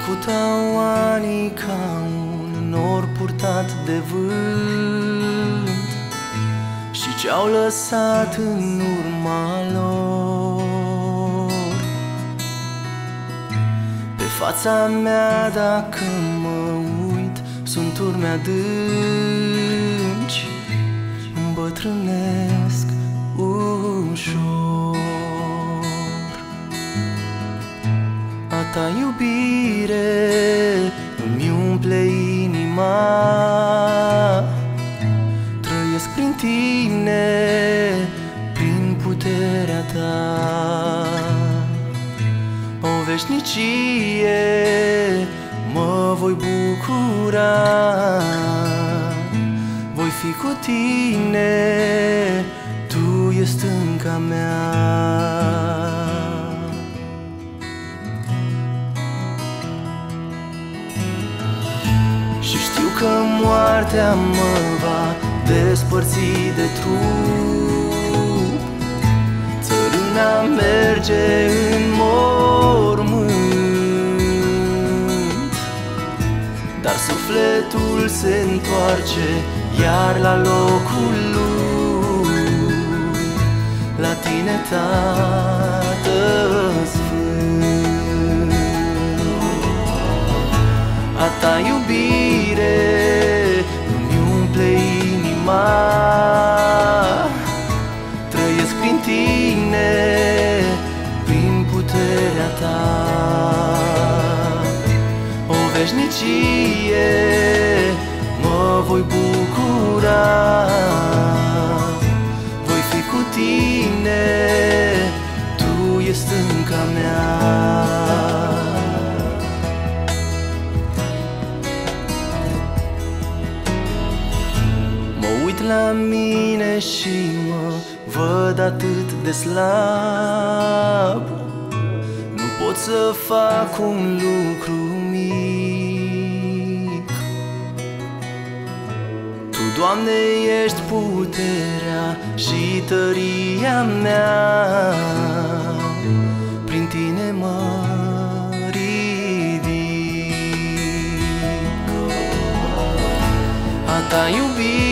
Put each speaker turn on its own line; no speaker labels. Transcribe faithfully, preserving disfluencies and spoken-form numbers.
Trăfutau anii ca un nor purtat de vânt și ce-au lăsat în urma lor. Pe fața mea, dacă mă uit, sunt urme adânci, îmbătrânesc ușor. A ta iubire îmi umple inima, trăiesc prin tine, prin puterea ta. O veșnicie mă voi bucura, voi fi cu tine, tu ești stânca mea. Și știu că moartea mă va despărți de trup, țărâna merge în mormânt, dar sufletul se întoarce iar la locul lui, la tine, Tată Sfânt. A ta iubire îmi umple inima, trăiesc prin tine, prin puterea ta. O veșnicie mă voi bucura, voi fi cu tine, tu ești stânca mea. La mine și mă văd atât de slab, nu pot să fac un lucru mic. Tu, Doamne, ești puterea și tăria mea, prin tine mă ridic. A ta iubire